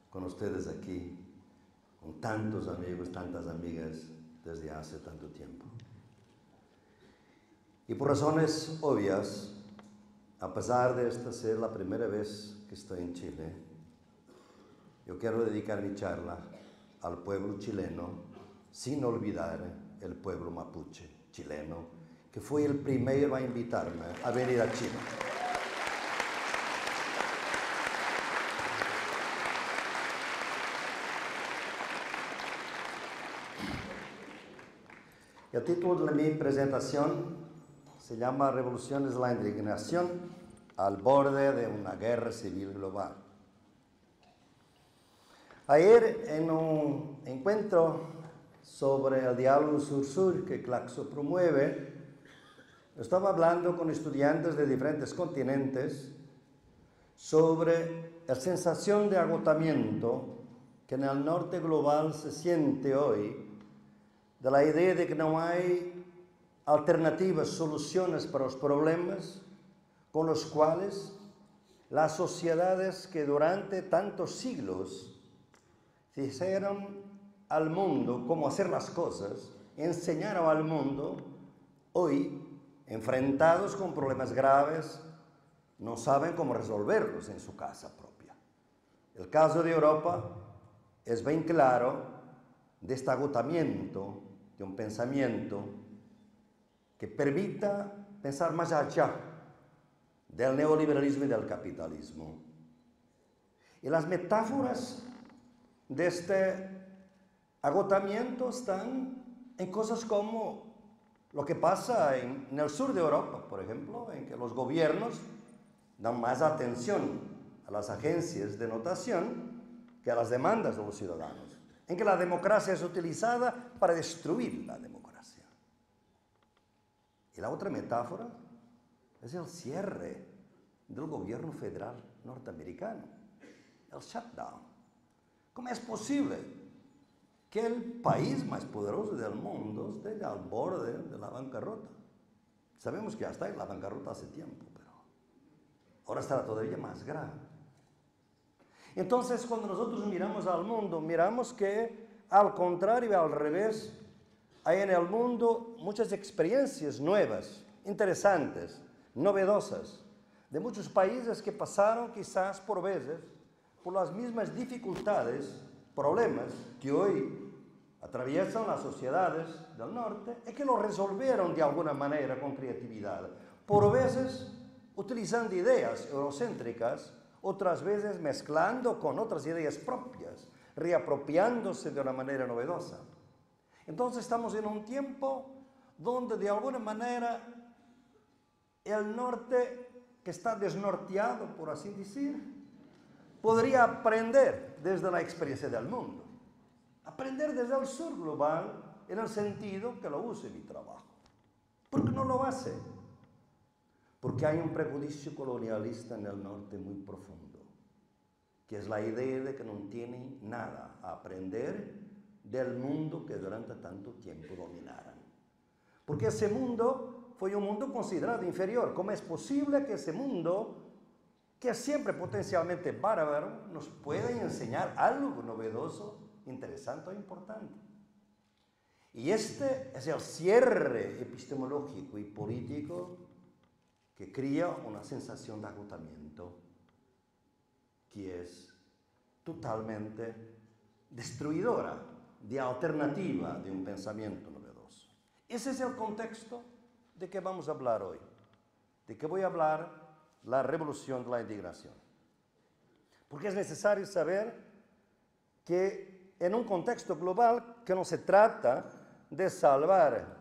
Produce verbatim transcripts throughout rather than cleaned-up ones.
con ustedes aquí, con tantos amigos, tantas amigas desde hace tanto tiempo. Y por razones obvias, a pesar de esta ser la primera vez que estoy en Chile, yo quiero dedicar mi charla al pueblo chileno, sin olvidar el pueblo mapuche chileno, que fue el primero a invitarme a venir a Chile. El título de mi presentación se llama Revoluciones de la Indignación al borde de una guerra civil global. Ayer, en un encuentro sobre el diálogo sur-sur que Claxo promueve, estaba hablando con estudiantes de diferentes continentes sobre la sensación de agotamiento que en el norte global se siente hoy, de la idea de que no hay alternativas, soluciones para los problemas con los cuales las sociedades que durante tantos siglos dijeron al mundo cómo hacer las cosas, enseñaron al mundo, hoy, enfrentados con problemas graves, no saben cómo resolverlos en su casa propia. El caso de Europa es bien claro de este agotamiento de un pensamiento que permita pensar más allá del neoliberalismo y del capitalismo. Y las metáforas de este agotamiento están en cosas como lo que pasa en, en el sur de Europa, por ejemplo, en que los gobiernos dan más atención a las agencias de notación que a las demandas de los ciudadanos, en que la democracia es utilizada para destruir la democracia. Y la otra metáfora es el cierre del gobierno federal norteamericano, el shutdown. ¿Cómo es posible que el país más poderoso del mundo esté al borde de la bancarrota? Sabemos que ya está en la bancarrota hace tiempo, pero ahora estará todavía más grave. Entonces, cuando nosotros miramos al mundo, miramos que al contrario, al revés, hay en el mundo muchas experiencias nuevas, interesantes, novedosas, de muchos países que pasaron quizás por veces por las mismas dificultades, problemas que hoy atraviesan las sociedades del norte y que lo resolvieron de alguna manera con creatividad, por veces utilizando ideas eurocéntricas, otras veces mezclando con otras ideas propias, reapropiándose de una manera novedosa. Entonces estamos en un tiempo donde de alguna manera el norte, que está desnorteado, por así decir, podría aprender desde la experiencia del mundo. Aprender desde el sur global en el sentido que lo use mi trabajo. ¿Por qué no lo hace? Porque hay un prejuicio colonialista en el norte muy profundo, que es la idea de que no tienen nada a aprender del mundo que durante tanto tiempo dominaron. Porque ese mundo fue un mundo considerado inferior. ¿Cómo es posible que ese mundo, que es siempre potencialmente bárbaro, nos pueda enseñar algo novedoso, interesante o importante? Y este es el cierre epistemológico y político que crea una sensación de agotamiento que es totalmente destruidora de alternativa de un pensamiento novedoso. Ese es el contexto de que vamos a hablar hoy, de que voy a hablar la revolución de la indignación. Porque es necesario saber que en un contexto global que no se trata de salvar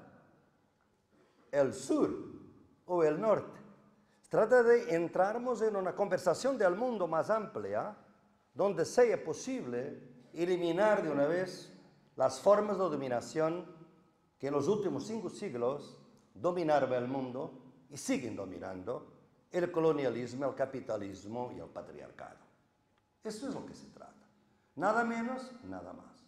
el sur o el norte, se trata de entrarmos en una conversación del mundo más amplia, donde sea posible eliminar de una vez las formas de dominación que en los últimos cinco siglos dominaron el mundo y siguen dominando: el colonialismo, el capitalismo y el patriarcado. Eso es lo que se trata. Nada menos, nada más.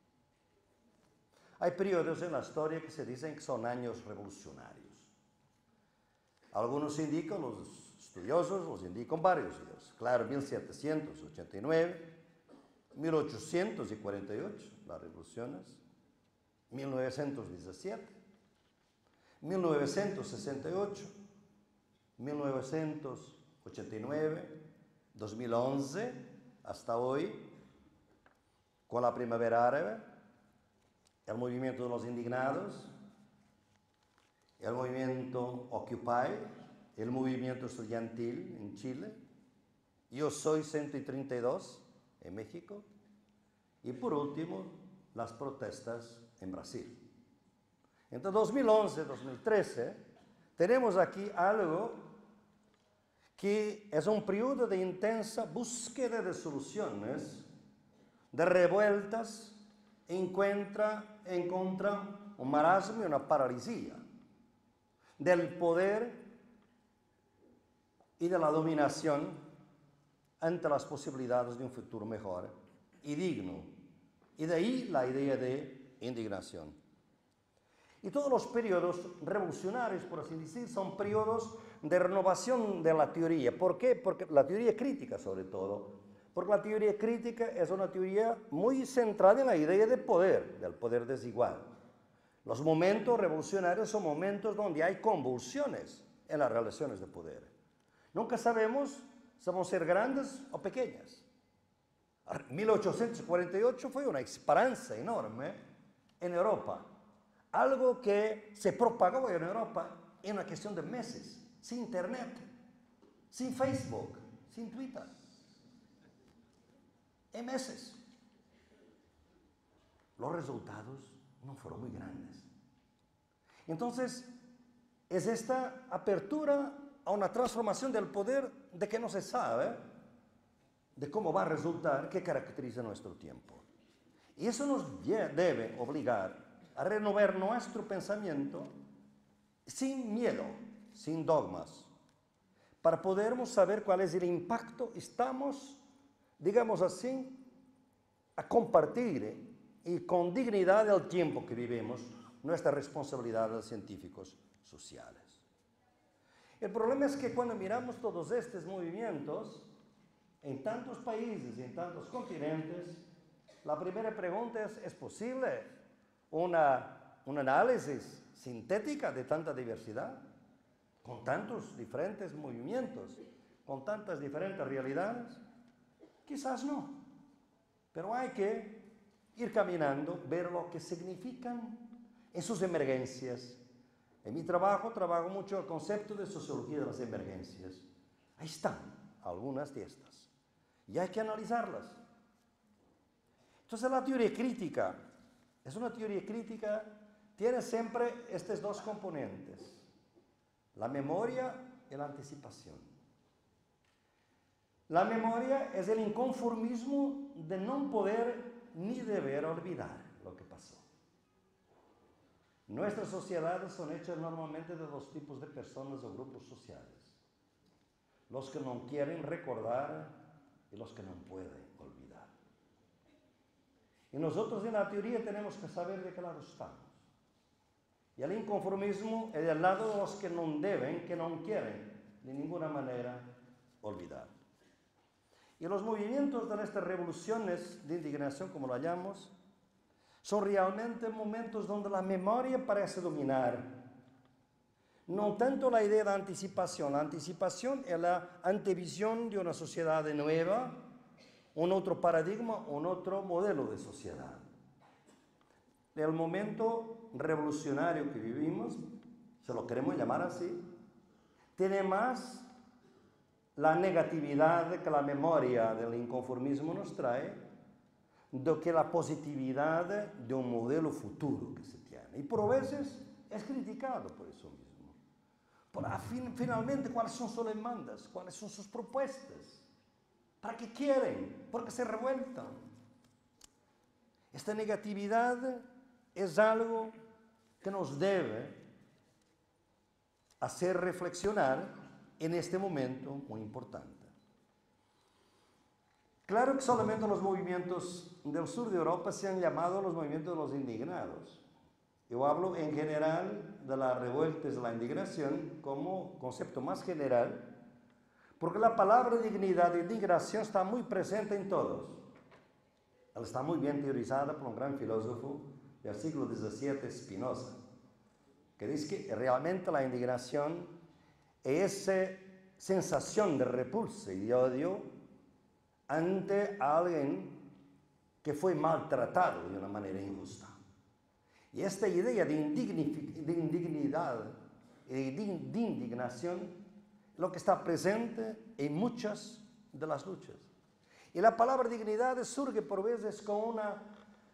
Hay periodos en la historia que se dicen que son años revolucionarios. Algunos indican, los estudiosos los indican varios días. Claro, mil setecientos ochenta y nueve, mil ochocientos cuarenta y ocho, las revoluciones, mil novecientos diecisiete, mil novecientos sesenta y ocho, mil novecientos ochenta y nueve, dos mil once, hasta hoy, con la primavera árabe, el movimiento de los indignados, el movimiento Occupy, el movimiento estudiantil en Chile, Yo Soy ciento treinta y dos en México, y por último, las protestas en Brasil. Entre dos mil once y dos mil trece, tenemos aquí algo que es un periodo de intensa búsqueda de soluciones, de revueltas, encuentra, encontra un marasmo y una paralisia del poder y de la dominación ante las posibilidades de un futuro mejor y digno. Y de ahí la idea de indignación. Y todos los periodos revolucionarios, por así decir, son periodos de renovación de la teoría. ¿Por qué? Porque la teoría crítica, sobre todo. Porque la teoría crítica es una teoría muy centrada en la idea de poder, del poder desigual. Los momentos revolucionarios son momentos donde hay convulsiones en las relaciones de poder. Nunca sabemos si van a ser grandes o pequeñas. mil ochocientos cuarenta y ocho fue una esperanza enorme en Europa. Algo que se propagó en Europa en una cuestión de meses, sin internet, sin Facebook, sin Twitter. En meses. Los resultados no fueron muy grandes. Entonces, es esta apertura a una transformación del poder de que no se sabe de cómo va a resultar, que caracteriza nuestro tiempo. Y eso nos debe obligar a renovar nuestro pensamiento sin miedo, sin dogmas, para podermos saber cuál es el impacto. Estamos, digamos así, a compartir y con dignidad el tiempo que vivimos, nuestras responsabilidades científicos sociales. El problema es que cuando miramos todos estos movimientos, en tantos países y en tantos continentes, la primera pregunta es, ¿es posible una, un análisis sintética de tanta diversidad? Con tantos diferentes movimientos, con tantas diferentes realidades. Quizás no, pero hay que ir caminando, ver lo que significan en sus emergencias. En mi trabajo, trabajo mucho el concepto de sociología de las emergencias. Ahí están algunas de estas. Y hay que analizarlas. Entonces la teoría crítica, es una teoría crítica, tiene siempre estos dos componentes. La memoria y la anticipación. La memoria es el inconformismo de no poder ni deber olvidar lo que pasó. Nuestras sociedades son hechas normalmente de dos tipos de personas o grupos sociales. Los que no quieren recordar y los que no pueden olvidar. Y nosotros en la teoría tenemos que saber de qué lado estamos. Y el inconformismo es del lado de los que no deben, que no quieren de ninguna manera olvidar. Y los movimientos de estas revoluciones de indignación, como lo llamamos, son realmente momentos donde la memoria parece dominar. No tanto la idea de anticipación. La anticipación es la antevisión de una sociedad nueva, un otro paradigma, un otro modelo de sociedad. El momento revolucionario que vivimos, se lo queremos llamar así, tiene más la negatividad que la memoria del inconformismo nos trae, do que la positividad de un modelo futuro que se tiene. Y por veces es criticado por eso mismo. Por, fin, finalmente, ¿cuáles son sus demandas? ¿Cuáles son sus propuestas? ¿Para qué quieren? ¿Por qué se revueltan? Esta negatividad es algo que nos debe hacer reflexionar en este momento muy importante. Claro que solamente los movimientos del sur de Europa se han llamado los movimientos de los indignados. Yo hablo en general de las revueltas de la indignación como concepto más general, porque la palabra dignidad e indignación está muy presente en todos. Ela está muy bien teorizada por un gran filósofo del siglo diecisiete, Spinoza, que dice que realmente la indignación es esa sensación de repulsa y de odio ante alguien que fue maltratado de una manera injusta. Y esta idea de, de indignidad y de, de indignación es lo que está presente en muchas de las luchas. Y la palabra dignidad surge por veces con una,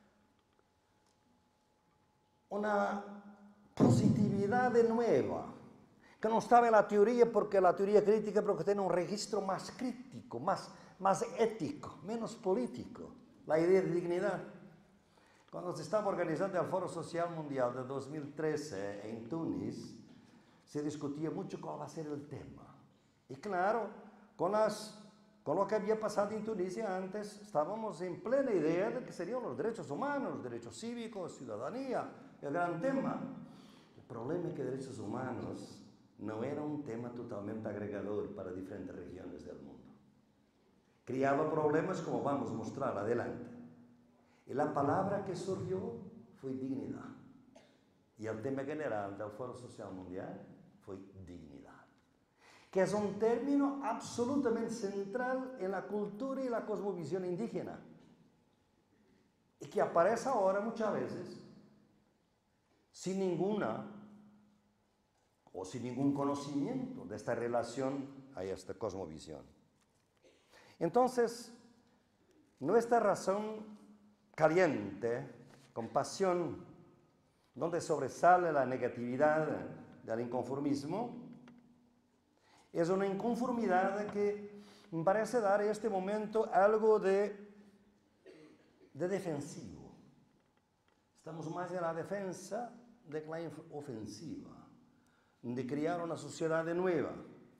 una positividad nueva, que no estaba en la teoría, porque la teoría crítica porque tiene un registro más crítico, más, más ético, menos político, la idea de dignidad. Cuando se estaba organizando el Foro Social Mundial de dos mil trece en Túnez, se discutía mucho cuál va a ser el tema. Y claro, con, las, con lo que había pasado en Tunisia antes, estábamos en plena idea de que serían los derechos humanos, los derechos cívicos, ciudadanía, el gran tema. El problema es que derechos humanos no era un tema totalmente agregador para diferentes regiones del mundo. Creaba problemas como vamos a mostrar adelante. Y la palabra que surgió fue dignidad. Y el tema general del Foro Social Mundial fue dignidad, que es un término absolutamente central en la cultura y la cosmovisión indígena, y que aparece ahora muchas veces sin ninguna o sin ningún conocimiento de esta relación a esta cosmovisión. Entonces, nuestra razón caliente, con pasión, donde sobresale la negatividad del inconformismo, es una inconformidad que me parece dar en este momento algo de, de defensivo. Estamos más en la defensa de que la ofensiva, de crear una sociedad nueva.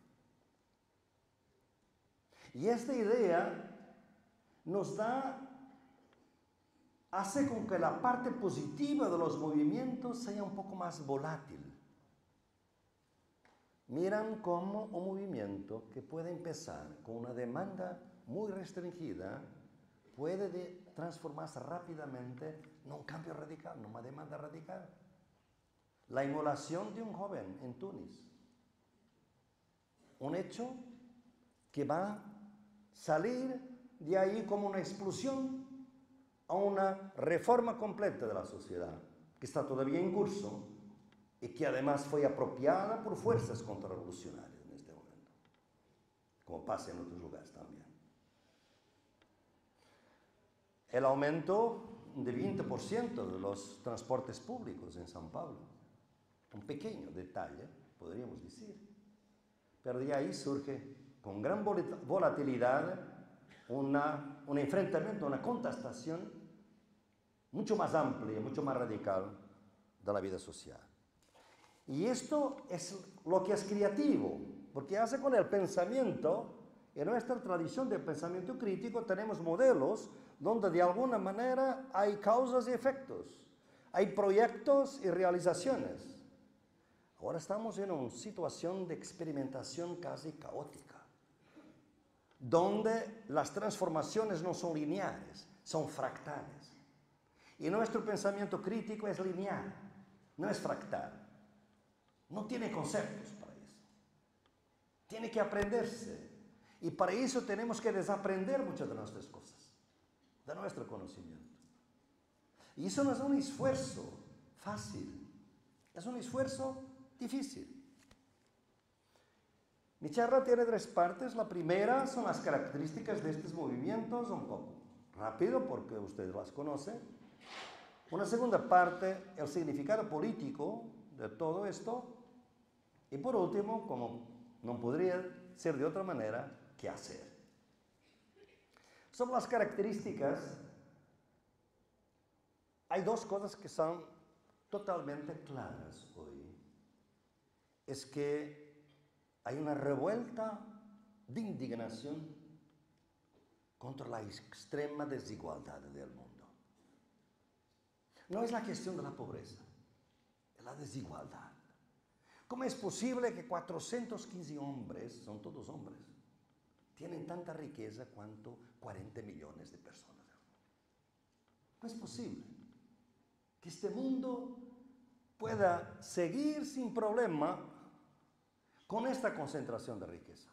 Y esta idea nos da hace con que la parte positiva de los movimientos sea un poco más volátil. Miran cómo un movimiento que puede empezar con una demanda muy restringida puede de transformarse rápidamente en un cambio radical, en una demanda radical. La inmolación de un joven en Túnez. Un hecho que va a salir de ahí como una explosión a una reforma completa de la sociedad, que está todavía en curso y que además fue apropiada por fuerzas contrarrevolucionarias en este momento, como pasa en otros lugares también. El aumento de veinte por ciento de los transportes públicos en São Paulo, un pequeño detalle, podríamos decir, pero de ahí surge con gran volatilidad una, un enfrentamiento, una contestación mucho más amplia, mucho más radical de la vida social. Y esto es lo que es creativo, porque hace con el pensamiento, en nuestra tradición de pensamiento crítico tenemos modelos donde de alguna manera hay causas y efectos, hay proyectos y realizaciones. Ahora estamos en una situación de experimentación casi caótica, donde las transformaciones no son lineares, son fractales. Y nuestro pensamiento crítico es lineal, no es fractal. No tiene conceptos para eso. Tiene que aprenderse. Y para eso tenemos que desaprender muchas de nuestras cosas, de nuestro conocimiento. Y eso no es un esfuerzo fácil, es un esfuerzo difícil. Mi charla tiene tres partes. La primera son las características de estos movimientos, un poco rápido porque ustedes las conocen. Una segunda parte, el significado político de todo esto. Y por último, como no podría ser de otra manera, ¿qué hacer? Sobre las características, hay dos cosas que son totalmente claras hoy. Es que hay una revuelta de indignación contra la extrema desigualdad del mundo. No es la cuestión de la pobreza, es la desigualdad. ¿Cómo es posible que cuatrocientos quince hombres, son todos hombres, tienen tanta riqueza cuanto cuarenta millones de personas? No es posible que este mundo pueda seguir sin problema con esta concentración de riqueza.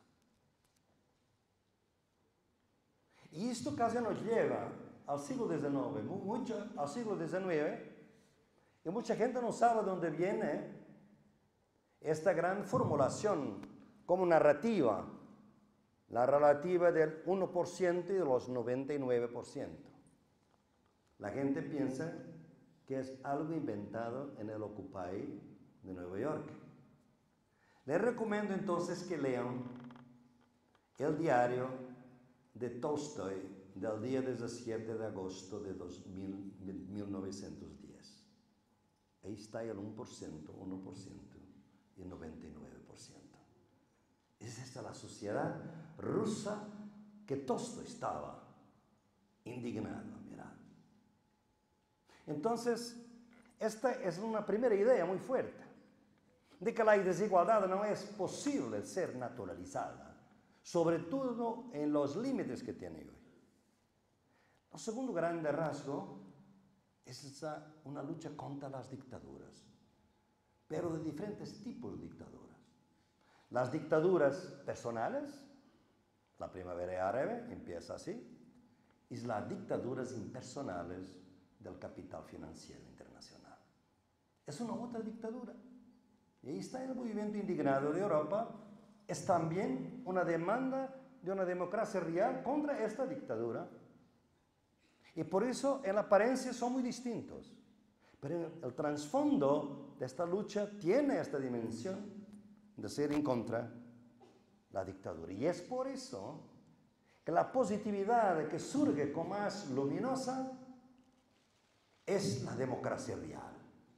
Y esto casi nos lleva al siglo diecinueve, mucho, al siglo diecinueve, y mucha gente no sabe de dónde viene esta gran formulación como narrativa, la relativa del uno por ciento y de los noventa y nueve por ciento. La gente piensa que es algo inventado en el Occupy de Nueva York. Les recomiendo entonces que lean el diario de Tolstoy del día diecisiete de agosto de mil novecientos diez. Ahí está el uno por ciento, uno por ciento y el noventa y nueve por ciento. Es esta la sociedad rusa que Tolstoy estaba indignado, mirad. Entonces, esta es una primera idea muy fuerte, de que la desigualdad no es posible ser naturalizada, sobre todo en los límites que tiene hoy. El segundo grande rasgo es esa, una lucha contra las dictaduras, pero de diferentes tipos de dictaduras. Las dictaduras personales, la primavera árabe empieza así, y las dictaduras impersonales del capital financiero internacional. Es una otra dictadura. Y ahí está el movimiento indignado de Europa. Es también una demanda de una democracia real contra esta dictadura. Y por eso en la apariencia son muy distintos. Pero el trasfondo de esta lucha tiene esta dimensión de ser en contra la dictadura. Y es por eso que la positividad que surge como más luminosa es la democracia real.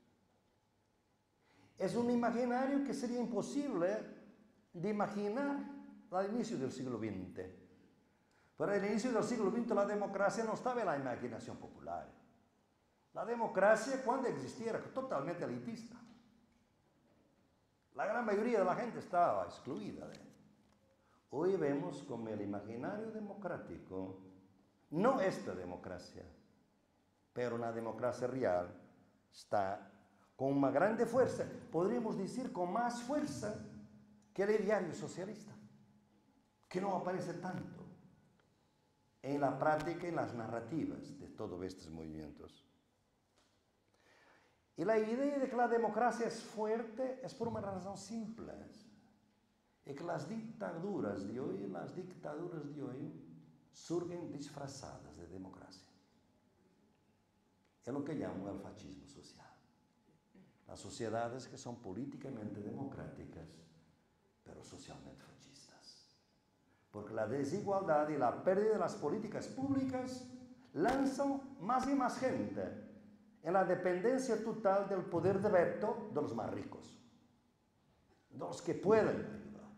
Es un imaginario que sería imposible de imaginar al inicio del siglo veinte. Pero al inicio del siglo veinte la democracia no estaba en la imaginación popular. La democracia, cuando existía, era totalmente elitista. La gran mayoría de la gente estaba excluida de él. Hoy vemos como el imaginario democrático, no esta democracia, pero una democracia real, está con una grande fuerza, podríamos decir con más fuerza que el ideario socialista, que no aparece tanto en la práctica y en las narrativas de todos estos movimientos. Y la idea de que la democracia es fuerte es por una razón simple, es que las dictaduras de hoy, las dictaduras de hoy surgen disfrazadas de democracia. Es lo que llamo el fascismo social. Las sociedades que son políticamente democráticas, pero socialmente fascistas. Porque la desigualdad y la pérdida de las políticas públicas lanzan más y más gente en la dependencia total del poder de veto de los más ricos, de los que pueden ayudar.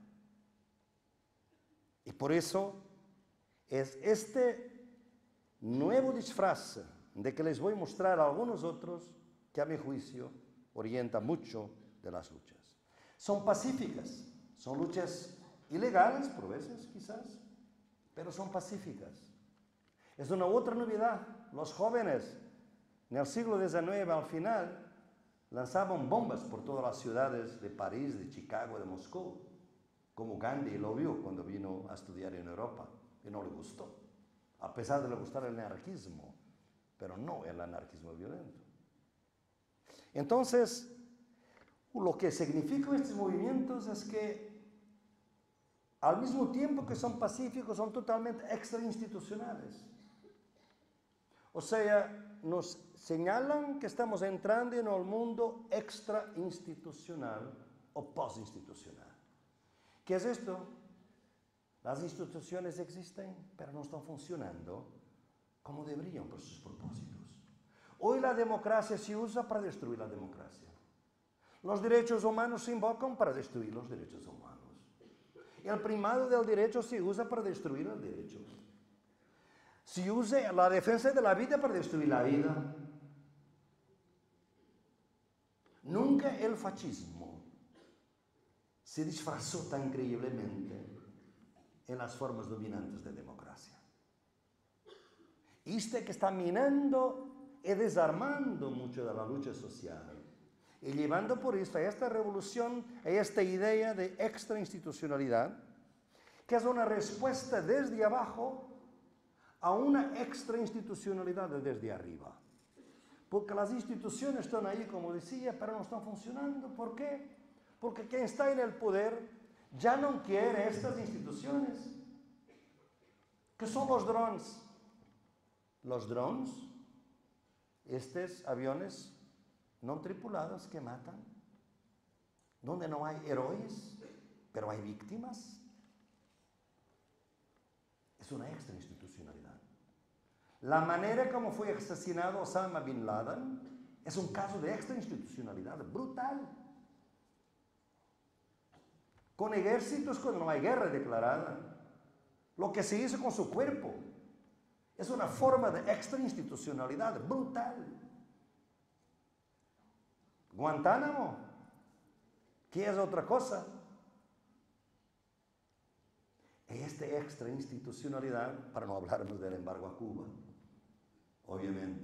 Y por eso es este nuevo disfraz de que les voy a mostrar a algunos otros que a mi juicio orienta mucho de las luchas. Son pacíficas, son luchas ilegales por veces quizás, pero son pacíficas. Es una otra novedad. Los jóvenes en el siglo diecinueve al final lanzaban bombas por todas las ciudades de París, de Chicago, de Moscú, como Gandhi lo vio cuando vino a estudiar en Europa y no le gustó, a pesar de le gustar el anarquismo, pero no el anarquismo violento. Entonces, lo que significan estos movimientos es que al mismo tiempo que son pacíficos, son totalmente extrainstitucionales. O sea, nos señalan que estamos entrando en el mundo extrainstitucional o postinstitucional. ¿Qué es esto? Las instituciones existen, pero no están funcionando como deberían por sus propósitos. Hoy la democracia se usa para destruir la democracia. Los derechos humanos se invocan para destruir los derechos humanos. El primado del derecho se usa para destruir el derecho. Se usa la defensa de la vida para destruir la vida. Nunca el fascismo se disfrazó tan increíblemente en las formas dominantes de democracia. Este que está minando y desarmando mucho de la lucha social. Y llevando por esto a esta revolución, a esta idea de extrainstitucionalidad, que es una respuesta desde abajo a una extrainstitucionalidad desde arriba. Porque las instituciones están ahí, como decía, pero no están funcionando. ¿Por qué? Porque quien está en el poder ya no quiere estas instituciones. ¿Qué son los drones? Los drones, estos aviones no tripulados que matan, donde no hay héroes, pero hay víctimas. Es una extrainstitucionalidad. La manera como fue asesinado Osama Bin Laden es un caso de extrainstitucionalidad brutal. Con ejércitos cuando no hay guerra declarada. Lo que se hizo con su cuerpo es una forma de extrainstitucionalidad brutal. Guantánamo, ¿qué es otra cosa? Esta extrainstitucionalidad, para no hablarnos del embargo a Cuba, obviamente,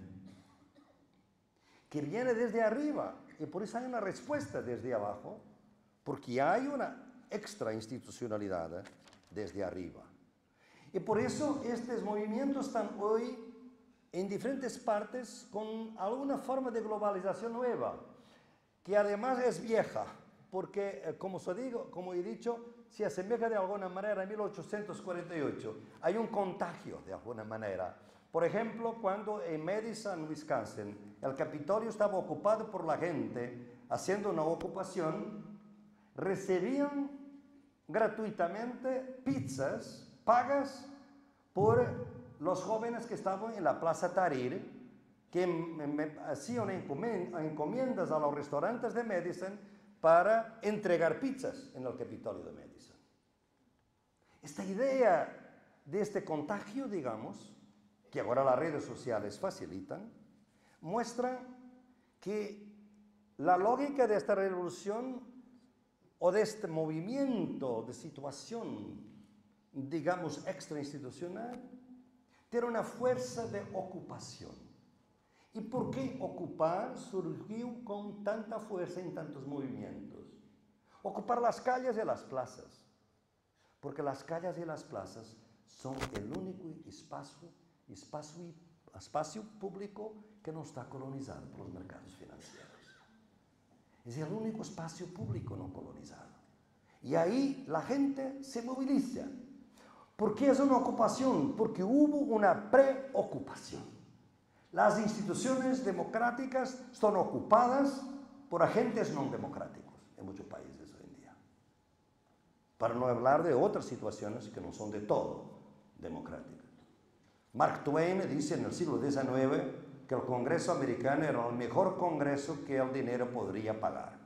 que viene desde arriba, y por eso hay una respuesta desde abajo, porque hay una extrainstitucionalidad desde arriba. Y por eso estos movimientos están hoy en diferentes partes con alguna forma de globalización nueva, que además es vieja, porque, como, se digo, como he dicho, se asemeja de alguna manera a mil ochocientos cuarenta y ocho. Hay un contagio de alguna manera. Por ejemplo, cuando en Madison, Wisconsin, el Capitolio estaba ocupado por la gente haciendo una ocupación, recibían gratuitamente pizzas pagas por los jóvenes que estaban en la Plaza Tahrir, que me, me hacían encomiendas a los restaurantes de Madison para entregar pizzas en el Capitolio de Madison. Esta idea de este contagio, digamos, que ahora las redes sociales facilitan, muestra que la lógica de esta revolución o de este movimiento de situación, digamos, extrainstitucional, tiene una fuerza de ocupación. ¿Y por qué ocupar surgió con tanta fuerza en tantos movimientos? Ocupar las calles y las plazas. Porque las calles y las plazas son el único espacio, espacio, espacio público que no está colonizado por los mercados financieros. Es el único espacio público no colonizado. Y ahí la gente se moviliza. ¿Por qué es una ocupación? Porque hubo una preocupación. Las instituciones democráticas están ocupadas por agentes no democráticos en muchos países hoy en día. Para no hablar de otras situaciones que no son de todo democráticas. Mark Twain dice en el siglo diecinueve que el Congreso americano era el mejor Congreso que el dinero podría pagar.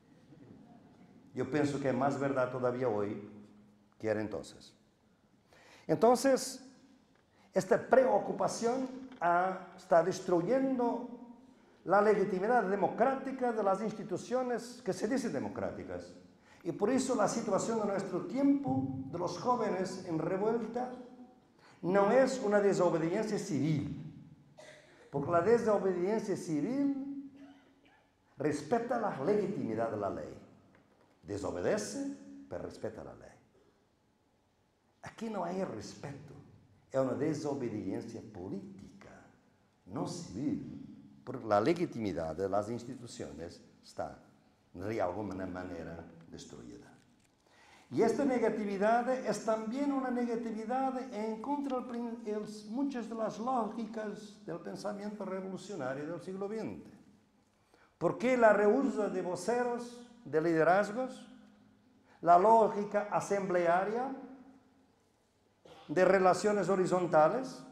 Yo pienso que es más verdad todavía hoy que era entonces. Entonces, esta preocupación ah, está destruyendo la legitimidad democrática de las instituciones que se dicen democráticas. Y por eso la situación de nuestro tiempo, de los jóvenes en revuelta, no es una desobediencia civil. Porque la desobediencia civil respeta la legitimidad de la ley. Desobedece, pero respeta la ley. Aquí no hay respeto. Es una desobediencia política, no civil, porque la legitimidad de las instituciones está de alguna manera destruida. Y esta negatividad es también una negatividad en contra de muchas de las lógicas del pensamiento revolucionario del siglo veinte. ¿Por qué la rehúsa de voceros, de liderazgos, la lógica asamblearia, de relaciones horizontales,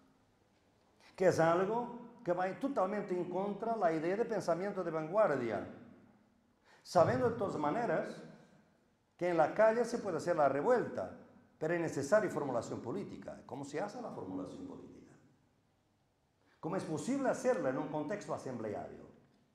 que es algo que va totalmente en contra de la idea de pensamiento de vanguardia, sabiendo de todas maneras que en la calle se puede hacer la revuelta, pero es necesaria formulación política. ¿Cómo se hace la formulación política? ¿Cómo es posible hacerla en un contexto asambleario?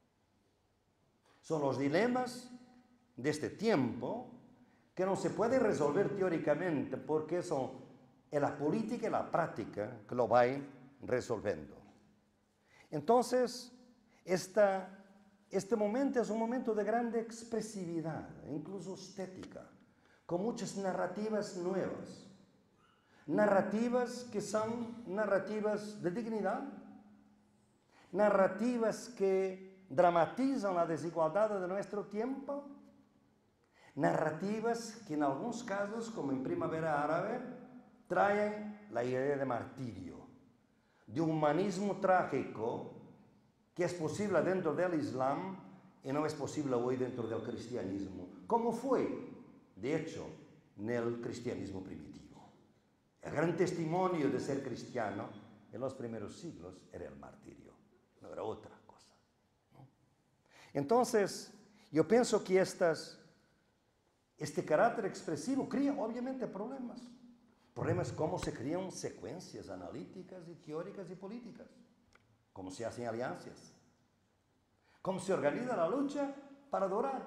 Son los dilemas de este tiempo que no se puede resolver teóricamente porque son es la política y la práctica que lo van resolviendo. Entonces, esta, este momento es un momento de grande expresividad, incluso estética, con muchas narrativas nuevas. Narrativas que son narrativas de dignidad, narrativas que dramatizan la desigualdad de nuestro tiempo, narrativas que en algunos casos, como en Primavera Árabe, traen la idea de martirio, de un humanismo trágico que es posible dentro del Islam y no es posible hoy dentro del cristianismo, como fue, de hecho, en el cristianismo primitivo. El gran testimonio de ser cristiano en los primeros siglos era el martirio, no era otra cosa, ¿no? Entonces, yo pienso que estas, este carácter expresivo crea obviamente problemas. Problemas como se crean secuencias analíticas y teóricas y políticas, cómo se hacen alianzas, cómo se organiza la lucha para durar,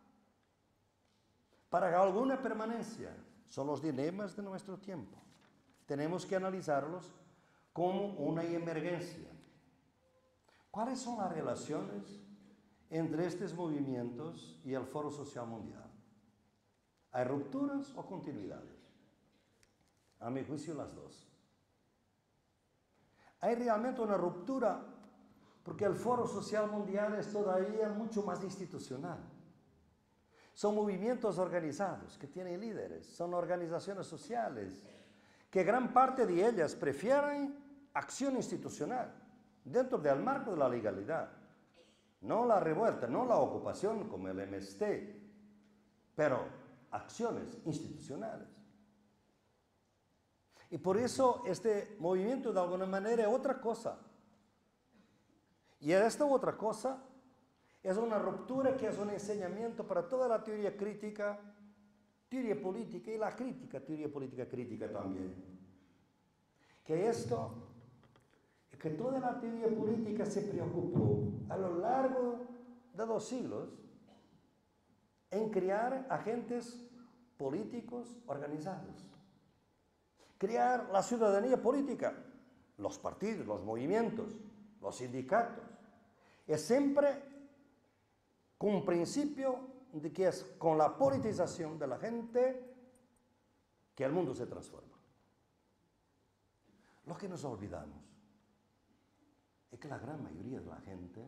para alguna permanencia. Son los dilemas de nuestro tiempo. Tenemos que analizarlos como una emergencia. ¿Cuáles son las relaciones entre estos movimientos y el Foro Social Mundial? ¿Hay rupturas o continuidades? A mi juicio, las dos. Hay realmente una ruptura porque el Foro Social Mundial es todavía mucho más institucional. Son movimientos organizados que tienen líderes, son organizaciones sociales, que gran parte de ellas prefieren acción institucional dentro del marco de la legalidad. No la revuelta, no la ocupación como el M S T, pero acciones institucionales. Y por eso este movimiento de alguna manera es otra cosa. Y esta otra cosa es una ruptura que es un enseñamiento para toda la teoría crítica, teoría política y la crítica, teoría política crítica también. Que esto, que toda la teoría política se preocupó a lo largo de dos siglos en crear agentes políticos organizados. Crear la ciudadanía política, los partidos, los movimientos, los sindicatos. Es siempre con un principio de que es con la politización de la gente que el mundo se transforma. Lo que nos olvidamos es que la gran mayoría de la gente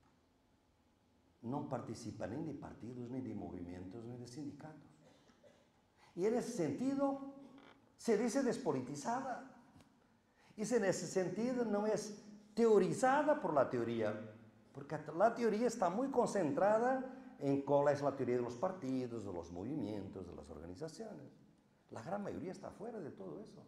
no participa ni de partidos, ni de movimientos, ni de sindicatos. Y en ese sentido se dice despolitizada. Y en ese sentido no es teorizada por la teoría, porque la teoría está muy concentrada en cuál es la teoría de los partidos, de los movimientos, de las organizaciones. La gran mayoría está fuera de todo eso.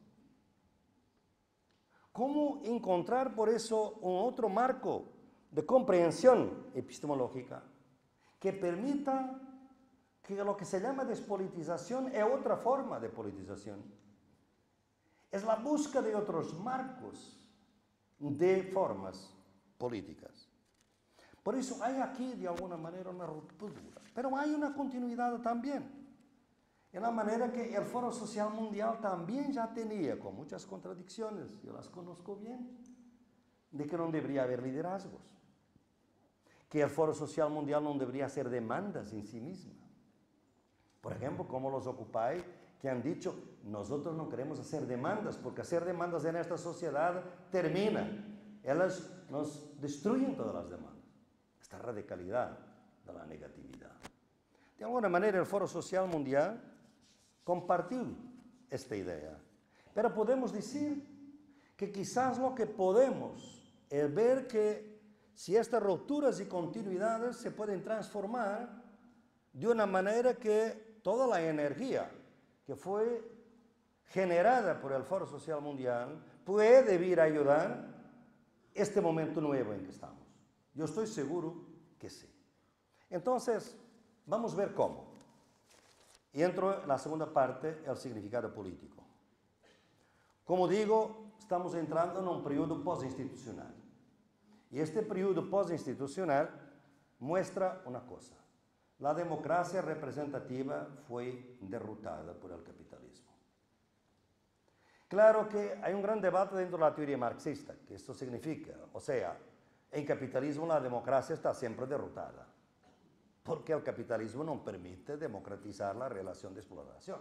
¿Cómo encontrar por eso un otro marco de comprensión epistemológica que permita que lo que se llama despolitización es otra forma de politización? Es la búsqueda de otros marcos de formas políticas. Por eso hay aquí, de alguna manera, una ruptura. Pero hay una continuidad también. En la manera que el Foro Social Mundial también ya tenía, con muchas contradicciones, yo las conozco bien, de que no debería haber liderazgos. Que el Foro Social Mundial no debería hacer demandas en sí misma. Por ejemplo, como los Occupy, que han dicho, nosotros no queremos hacer demandas, porque hacer demandas en esta sociedad termina. Ellas nos destruyen todas las demandas. Esta radicalidad de la negatividad. De alguna manera, el Foro Social Mundial compartió esta idea. Pero podemos decir que quizás lo que podemos es ver que si estas rupturas y continuidades se pueden transformar de una manera que toda la energía que fue generada por el Foro Social Mundial puede vir a ayudar este momento nuevo en que estamos. Yo estoy seguro que sí. Entonces, vamos a ver cómo. Y entro en la segunda parte, el significado político. Como digo, estamos entrando en un periodo pós-institucional. Y este periodo pós-institucional muestra una cosa. La democracia representativa fue derrotada por el capitalismo. Claro que hay un gran debate dentro de la teoría marxista, que esto significa, o sea, En capitalismo la democracia está siempre derrotada, porque el capitalismo no permite democratizar la relación de explotación.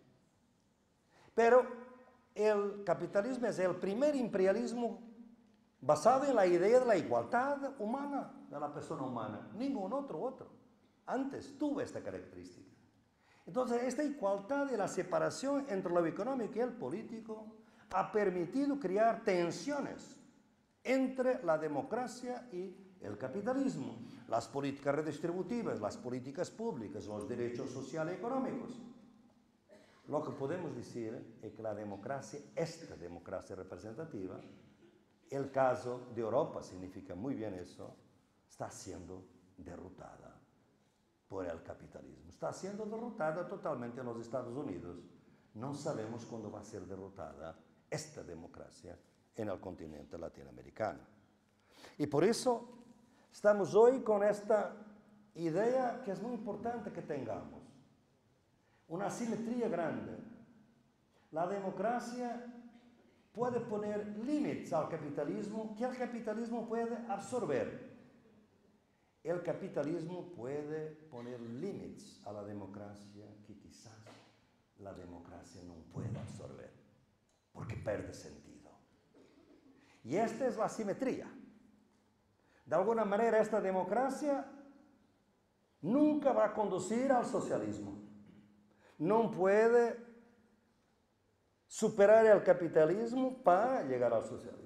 Pero el capitalismo es el primer imperialismo basado en la idea de la igualdad humana, de la persona humana. Ningún otro otro antes tuvo esta característica. Entonces, esta igualdad y la separación entre lo económico y el político ha permitido crear tensiones entre la democracia y el capitalismo, las políticas redistributivas, las políticas públicas, los derechos sociales y económicos. Lo que podemos decir es que la democracia, esta democracia representativa, el caso de Europa significa muy bien eso, está siendo derrotada por el capitalismo. Está siendo derrotada totalmente en los Estados Unidos. No sabemos cuándo va a ser derrotada esta democracia en el continente latinoamericano. Y por eso estamos hoy con esta idea que es muy importante que tengamos. Una asimetría grande. La democracia puede poner límites al capitalismo que el capitalismo puede absorber. El capitalismo puede poner límites a la democracia que quizás la democracia no puede absorber, porque pierde sentido. Y esta es la asimetría. De alguna manera, esta democracia nunca va a conducir al socialismo. No puede superar el capitalismo para llegar al socialismo.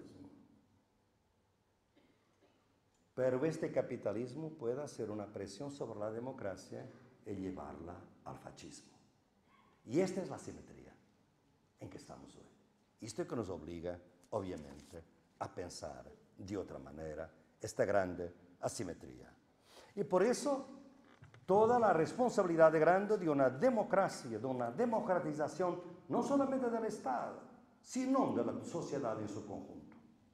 Pero este capitalismo puede hacer una presión sobre la democracia y llevarla al fascismo. Y esta es la asimetría en que estamos hoy. Esto que nos obliga, obviamente, a pensar de otra manera esta grande asimetría. Y por eso, toda la responsabilidad grande de una democracia, de una democratización, no solamente del Estado, sino de la sociedad en su conjunto.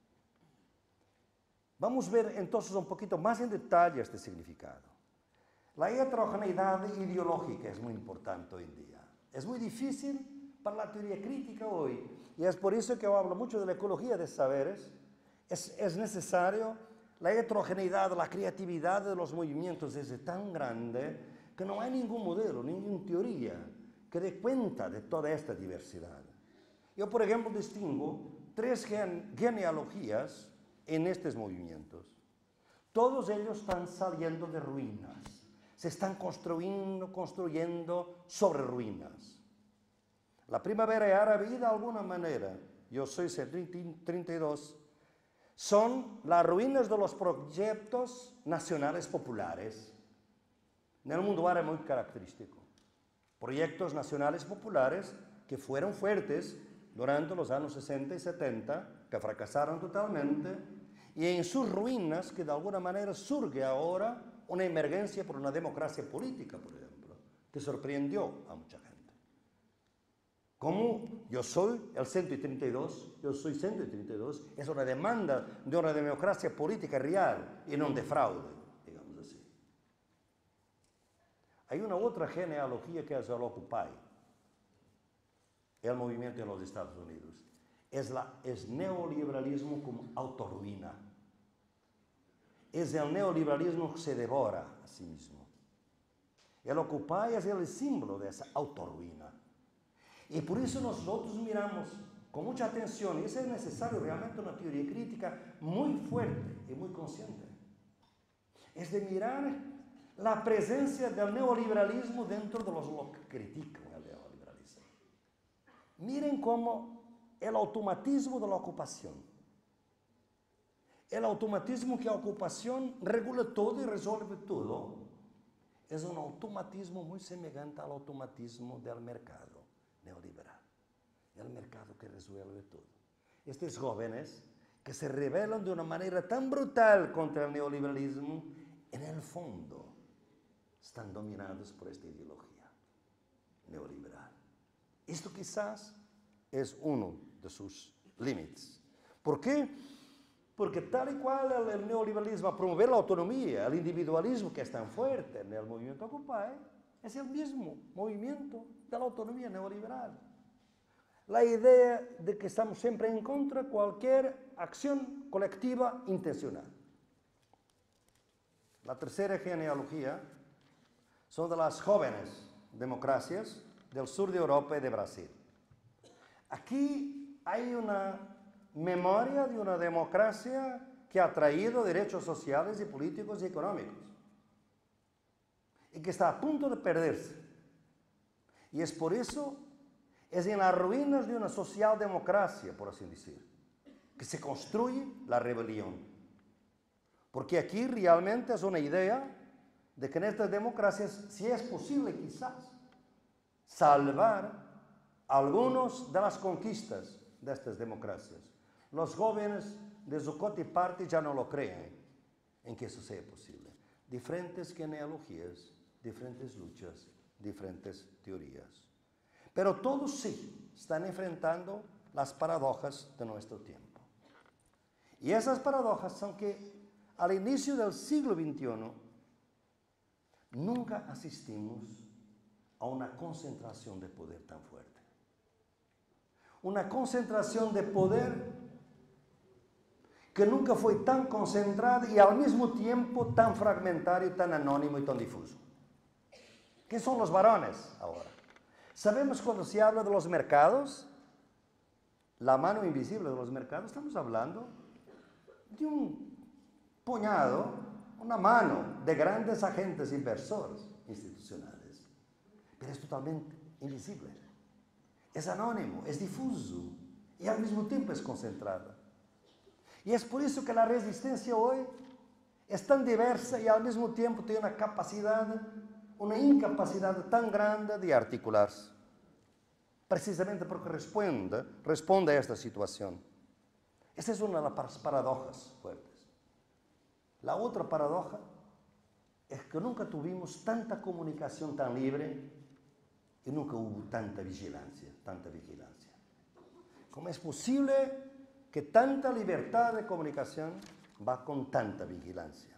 Vamos a ver entonces un poquito más en detalle este significado. La heterogeneidad ideológica es muy importante hoy en día. Es muy difícil para la teoría crítica hoy, y es por eso que yo hablo mucho de la ecología de saberes. Es, es necesario, la heterogeneidad, la creatividad de los movimientos es tan grande que no hay ningún modelo, ninguna teoría que dé cuenta de toda esta diversidad. Yo, por ejemplo, distingo tres gen genealogías en estos movimientos. Todos ellos están saliendo de ruinas, se están construyendo, construyendo sobre ruinas. La primavera árabe, de alguna manera, yo soy treinta y dos, son las ruinas de los proyectos nacionales populares. En el mundo árabe muy característico. Proyectos nacionales populares que fueron fuertes durante los años sesenta y setenta, que fracasaron totalmente, y en sus ruinas que de alguna manera surge ahora una emergencia por una democracia política, por ejemplo, que sorprendió a mucha gente. Como yo soy el ciento treinta y dos, yo soy ciento treinta y dos, es una demanda de una democracia política real y no de fraude, digamos así. Hay una otra genealogía que es el Occupy, el movimiento en los Estados Unidos. Es, la, es neoliberalismo como autorruina. Es el neoliberalismo que se devora a sí mismo. El Occupy es el símbolo de esa autorruina. Y por eso nosotros miramos con mucha atención, y eso es necesario realmente una teoría crítica muy fuerte y muy consciente. Es de mirar la presencia del neoliberalismo dentro de los que critican el neoliberalismo. Miren cómo el automatismo de la ocupación, el automatismo que la ocupación regula todo y resuelve todo, es un automatismo muy semejante al automatismo del mercado neoliberal, el mercado que resuelve todo. Estos jóvenes que se rebelan de una manera tan brutal contra el neoliberalismo, en el fondo están dominados por esta ideología neoliberal. Esto quizás es uno de sus límites. ¿Por qué? Porque tal y cual el, el neoliberalismo a promover la autonomía, el individualismo que es tan fuerte en el movimiento Occupy, es el mismo movimiento de la autonomía neoliberal. La idea de que estamos siempre en contra de cualquier acción colectiva intencional. la tercera genealogía, son de las jóvenes democracias del sur de Europa y de Brasil. Aquí hay una memoria de una democracia que ha traído derechos sociales y políticos y económicos y que está a punto de perderse. Y es por eso, es en las ruinas de una socialdemocracia, por así decir, que se construye la rebelión. Porque aquí realmente es una idea de que en estas democracias sí es posible quizás salvar algunas de las conquistas de estas democracias. Los jóvenes de Zuccotti Party ya no lo creen en que eso sea posible. Diferentes genealogías, diferentes luchas, diferentes teorías. Pero todos sí están enfrentando las paradojas de nuestro tiempo. Y esas paradojas son que al inicio del siglo veintiuno nunca asistimos a una concentración de poder tan fuerte. Una concentración de poder que nunca fue tan concentrada y al mismo tiempo tan fragmentario, tan anónimo y tan difuso. ¿Qué son los varones ahora? Sabemos cuando se habla de los mercados, la mano invisible de los mercados, estamos hablando de un puñado, una mano de grandes agentes inversores institucionales. Pero es totalmente invisible. Es anónimo, es difuso y al mismo tiempo es concentrada. Y es por eso que la resistencia hoy es tan diversa y al mismo tiempo tiene una capacidad, una incapacidad tan grande de articularse. Precisamente porque responde, responde a esta situación. Esa es una de las paradojas fuertes. La otra paradoja es que nunca tuvimos tanta comunicación tan libre y nunca hubo tanta vigilancia, tanta vigilancia. ¿Cómo es posible que tanta libertad de comunicación va con tanta vigilancia?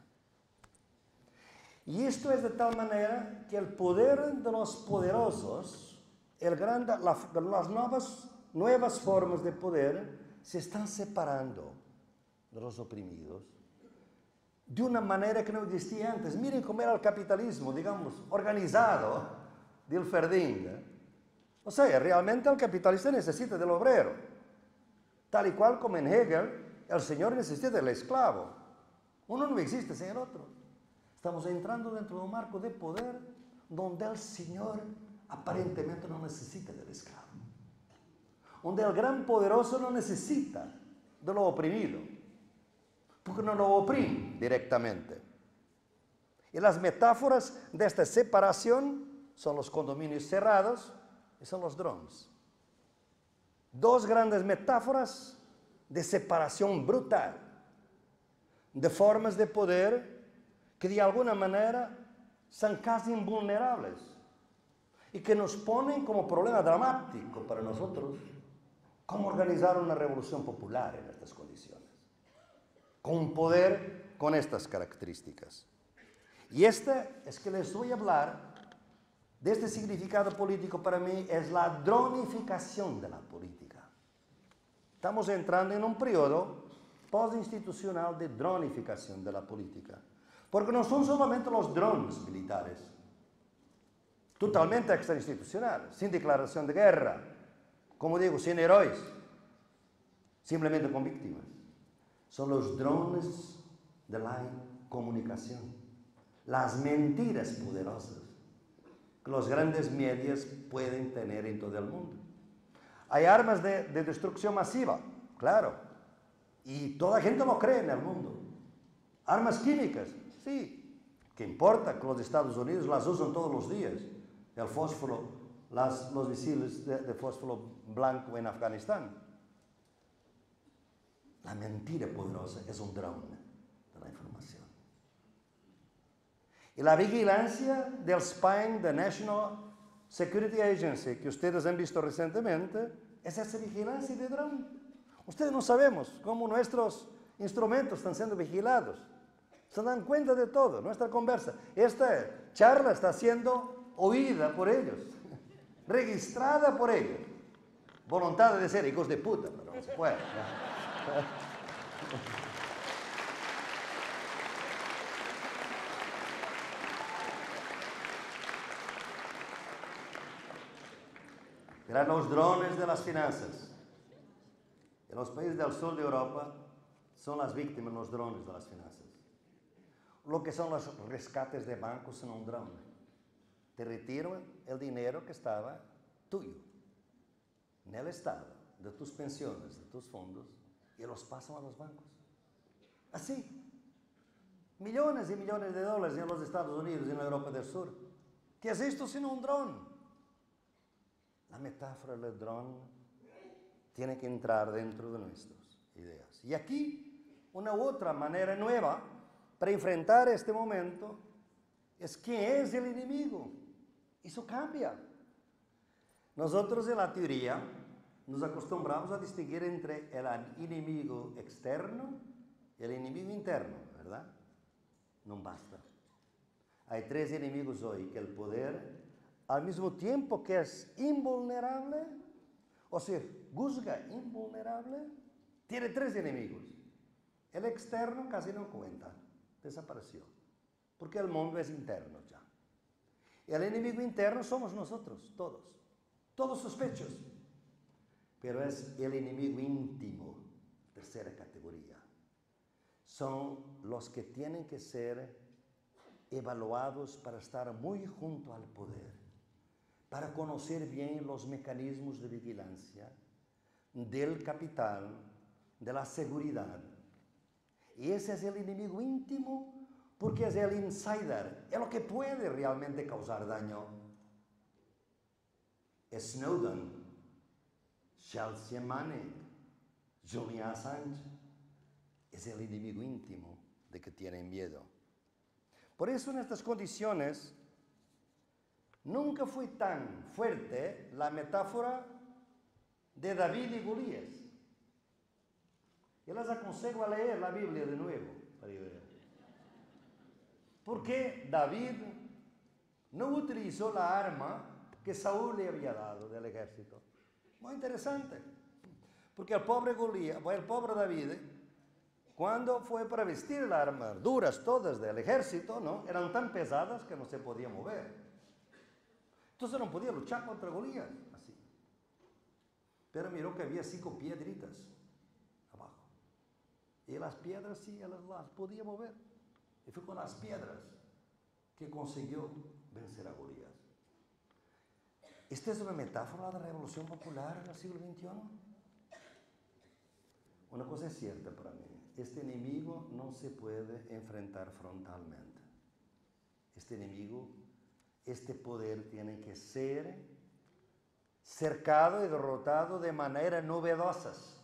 Y esto es de tal manera que el poder de los poderosos, el gran, la, las nuevas, nuevas formas de poder se están separando de los oprimidos de una manera que no existía antes. Miren cómo era el capitalismo, digamos, organizado del Ferdinand. ¿eh? O sea, realmente el capitalista necesita del obrero, tal y cual como en Hegel, el señor necesita del esclavo. Uno no existe sin el otro. Estamos entrando dentro de un marco de poder donde el señor aparentemente no necesita del esclavo. Donde el gran poderoso no necesita de lo oprimido, porque no lo oprime directamente. Y las metáforas de esta separación son los condominios cerrados y son los drones. Dos grandes metáforas de separación brutal, de formas de poder que de alguna manera son casi invulnerables y que nos ponen como problema dramático para nosotros cómo organizar una revolución popular en estas condiciones, con un poder con estas características. Y este es que les voy a hablar de este significado político para mí, es la dronificación de la política. Estamos entrando en un periodo postinstitucional de dronificación de la política, porque no son solamente los drones militares, totalmente extrainstitucionales, sin declaración de guerra, como digo, sin héroes, simplemente con víctimas. Son los drones de la comunicación, las mentiras poderosas que los grandes medios pueden tener en todo el mundo. Hay armas de, de destrucción masiva, claro, y toda gente lo cree en el mundo. Armas químicas, sí, ¿qué importa que los Estados Unidos las usan todos los días? El fósforo, las, los misiles de, de fósforo blanco en Afganistán. La mentira poderosa es un drone de la información. Y la vigilancia del spying de National Security Agency, que ustedes han visto recientemente, es esa vigilancia de drone. Ustedes no sabemos cómo nuestros instrumentos están siendo vigilados. Se dan cuenta de todo, nuestra conversa. Esta charla está siendo oída por ellos, registrada por ellos. Voluntad de ser hijos de puta, pero no se puede. ¿no? Eran los drones de las finanzas. En los países del sur de Europa son las víctimas los drones de las finanzas. Lo que son los rescates de bancos son un drone. Te retiran el dinero que estaba tuyo, en el Estado, de tus pensiones, de tus fondos, y los pasan a los bancos. Así. Millones y millones de dólares en los Estados Unidos y en la Europa del Sur. ¿Qué es esto sino un dron? La metáfora del dron tiene que entrar dentro de nuestras ideas. Y aquí, una u otra manera nueva para enfrentar este momento es quién es el enemigo. Eso cambia. Nosotros en la teoría nos acostumbramos a distinguir entre el enemigo externo y el enemigo interno, ¿verdad? No basta. Hay tres enemigos hoy, que el poder, al mismo tiempo que es invulnerable, o sea, juzga invulnerable, tiene tres enemigos. El externo casi no cuenta, desapareció, porque el mundo es interno ya. El enemigo interno somos nosotros, todos, todos sospechos, pero es el enemigo íntimo, tercera categoría. Son los que tienen que ser evaluados para estar muy junto al poder, para conocer bien los mecanismos de vigilancia del capital, de la seguridad. Y ese es el enemigo íntimo porque es el insider, es lo que puede realmente causar daño. Snowden, Chelsea Manning, Julian Assange, es el enemigo íntimo de que tienen miedo. Por eso en estas condiciones nunca fue tan fuerte la metáfora de David y Goliat. Yo les aconsejo a leer la Biblia de nuevo. Porque David no utilizó la arma que Saúl le había dado del ejército. Muy interesante. Porque el pobre Goliat, el pobre David, cuando fue para vestir las armaduras todas del ejército, ¿no? Eran tan pesadas que no se podía mover. Entonces no podía luchar contra Goliat, así. Pero miró que había cinco piedritas abajo. Y las piedras sí, él las podía mover. Y fue con las piedras que consiguió vencer a Goliat. ¿Esta es una metáfora de la Revolución Popular en el siglo veintiuno? Una cosa es cierta para mí. Este enemigo no se puede enfrentar frontalmente. Este enemigo, este poder tiene que ser cercado y derrotado de manera novedosas.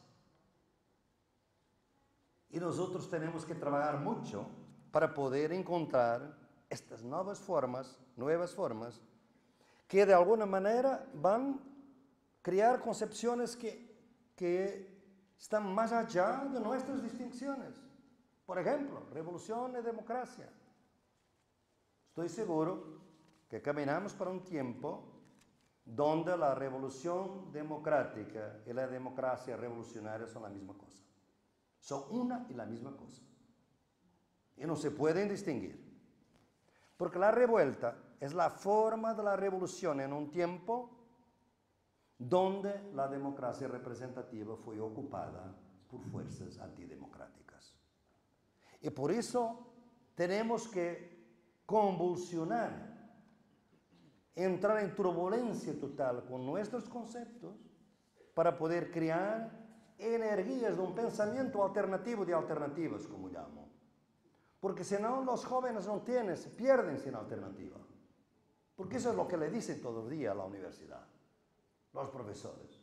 Y nosotros tenemos que trabajar mucho para poder encontrar estas nuevas formas, nuevas formas, que de alguna manera van a crear concepciones que, que están más allá de nuestras distinciones. Por ejemplo, revolución y democracia. Estoy seguro que caminamos para un tiempo donde la revolución democrática y la democracia revolucionaria son la misma cosa. Son una y la misma cosa. Y no se pueden distinguir. Porque la revuelta es la forma de la revolución en un tiempo donde la democracia representativa fue ocupada por fuerzas antidemocráticas. Y por eso tenemos que convulsionar, entrar en turbulencia total con nuestros conceptos para poder crear energías de un pensamiento alternativo de alternativas, como llamo. Porque si no, los jóvenes no tienen, se pierden sin alternativa. Porque eso es lo que le dicen todos los días a la universidad los profesores.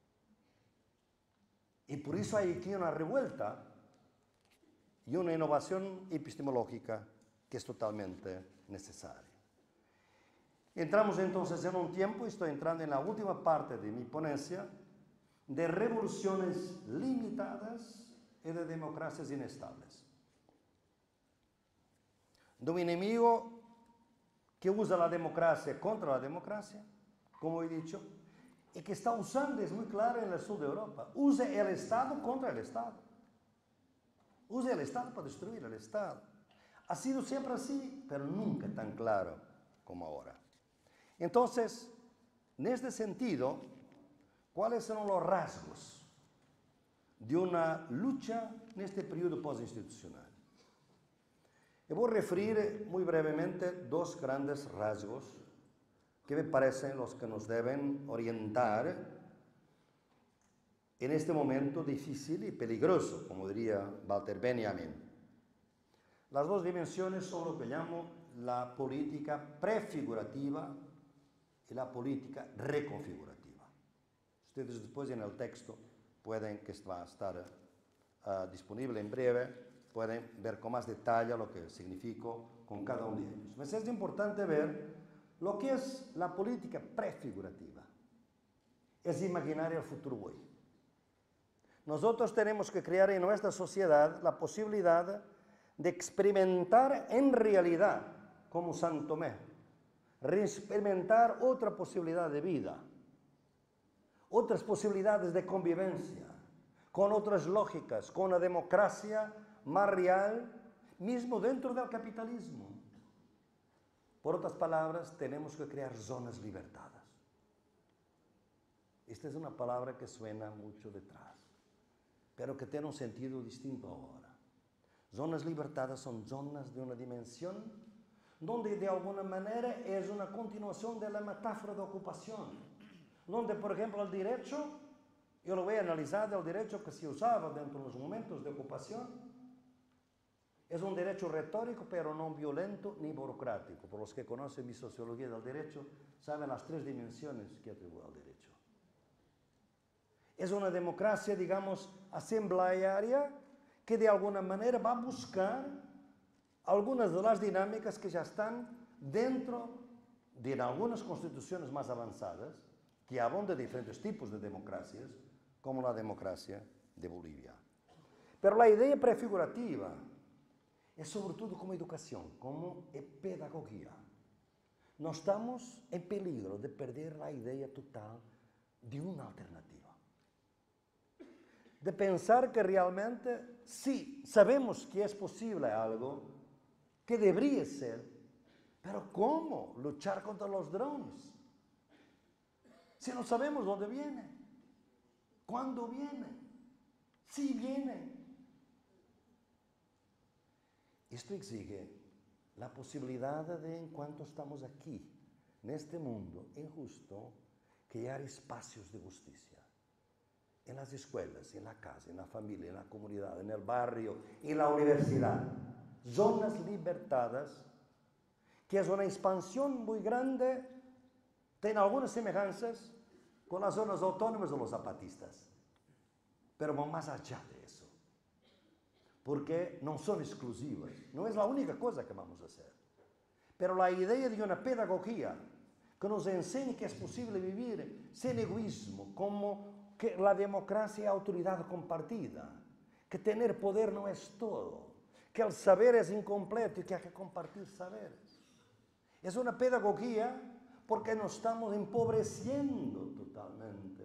Y por eso hay aquí una revuelta y una innovación epistemológica que es totalmente necesaria. Entramos entonces en un tiempo, estoy entrando en la última parte de mi ponencia, de revoluciones limitadas y de democracias inestables. De un enemigo que usa la democracia contra la democracia, como he dicho, y que está usando, es muy claro en el sur de Europa, usa el Estado contra el Estado. Usa el Estado para destruir el Estado. Ha sido siempre así, pero nunca tan claro como ahora. Entonces, en este sentido, ¿Cuáles son los rasgos de una lucha en este periodo postinstitucional? Y voy a referir muy brevemente dos grandes rasgos que me parecen los que nos deben orientar en este momento difícil y peligroso, como diría Walter Benjamin. Las dos dimensiones son lo que llamo la política prefigurativa y la política reconfigurativa. Ustedes después en el texto pueden, que va a estar uh, disponible en breve, pueden ver con más detalle lo que significó con cada uno de ellos. Pero es importante ver lo que es la política prefigurativa. Es imaginar el futuro hoy. Nosotros tenemos que crear en nuestra sociedad la posibilidad de experimentar en realidad, como San Tomé, experimentar otra posibilidad de vida, otras posibilidades de convivencia, con otras lógicas, con una democracia más real, mismo dentro del capitalismo. Por otras palabras, tenemos que crear zonas libertadas. Esta es una palabra que suena mucho detrás, pero que tiene un sentido distinto ahora. Zonas libertadas son zonas de una dimensión donde de alguna manera es una continuación de la metáfora de ocupación, donde por ejemplo el derecho, yo lo voy a analizar, el derecho que se usaba dentro de los momentos de ocupación, es un derecho retórico pero no violento ni burocrático. Por los que conocen mi sociología del derecho, saben las tres dimensiones que atribuye al derecho. Es una democracia, digamos, asamblearia, que de alguna manera va a buscar algunas de las dinámicas que ya están dentro de algunas constituciones más avanzadas, que hablan de diferentes tipos de democracias, como la democracia de Bolivia. Pero la idea prefigurativa es sobre todo como educación, como pedagogía. No estamos en peligro de perder la idea total de una alternativa. De pensar que realmente sí, sabemos que es posible algo, que debería ser, pero ¿cómo luchar contra los drones? Si no sabemos dónde viene, cuándo viene, si viene. Esto exige la posibilidad de, en cuanto estamos aquí, en este mundo injusto, crear espacios de justicia. En las escuelas, en la casa, en la familia, en la comunidad, en el barrio, en la universidad. Zonas libertadas, que es una expansión muy grande, tiene algunas semejanzas con las zonas autónomas de los zapatistas, pero van más allá de eso, porque no son exclusivas, no es la única cosa que vamos a hacer. Pero la idea de una pedagogía que nos enseñe que es posible vivir sin egoísmo, como que la democracia es autoridad compartida, que tener poder no es todo, que el saber es incompleto y que hay que compartir saberes. Es una pedagogía porque nos estamos empobreciendo totalmente